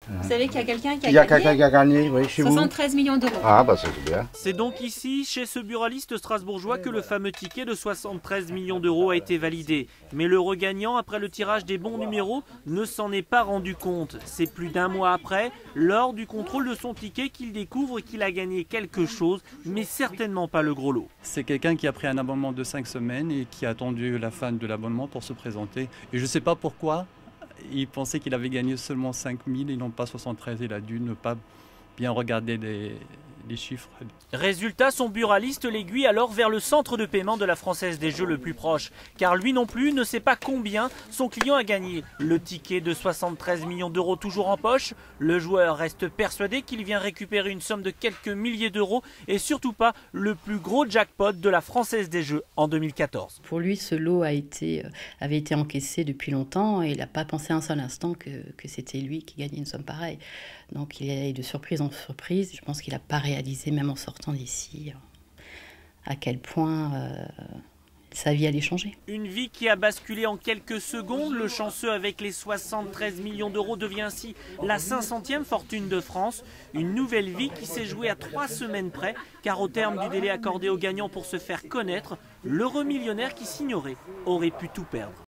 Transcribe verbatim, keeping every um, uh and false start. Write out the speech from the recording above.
Vous savez qu'il y a quelqu'un qui a Il y a gagné quelqu'un qui a gagné, oui, chez vous. soixante-treize millions d'euros. Ah bah ça c'est bien. C'est donc ici, chez ce buraliste strasbourgeois, que le fameux ticket de soixante-treize millions d'euros a été validé. Mais le regagnant, après le tirage des bons numéros, ne s'en est pas rendu compte. C'est plus d'un mois après, lors du contrôle de son ticket, qu'il découvre qu'il a gagné quelque chose, mais certainement pas le gros lot. C'est quelqu'un qui a pris un abonnement de cinq semaines et qui a attendu la fin de l'abonnement pour se présenter. Et je ne sais pas pourquoi. Il pensait qu'il avait gagné seulement cinq mille et non pas soixante-treize. Il a dû ne pas bien regarder les, les chiffres. Résultat, son buraliste l'aiguille alors vers le centre de paiement de la Française des Jeux le plus proche. Car lui non plus ne sait pas combien son client a gagné. Le ticket de soixante-treize millions d'euros toujours en poche. Le joueur reste persuadé qu'il vient récupérer une somme de quelques milliers d'euros et surtout pas le plus gros jackpot de la Française des Jeux en deux mille quatorze. Pour lui, ce lot a été, avait été encaissé depuis longtemps et il n'a pas pensé un seul instant que, que c'était lui qui gagnait une somme pareille. Donc il est de surprise en surprise. Je pense qu'il n'a pas réalisé, même en sortant d'ici, à quel point euh, sa vie allait changer. Une vie qui a basculé en quelques secondes. Le chanceux avec les soixante-treize millions d'euros devient ainsi la cinq centième fortune de France. Une nouvelle vie qui s'est jouée à trois semaines près, car au terme du délai accordé aux gagnants pour se faire connaître, l'heureux millionnaire qui s'ignorait aurait pu tout perdre.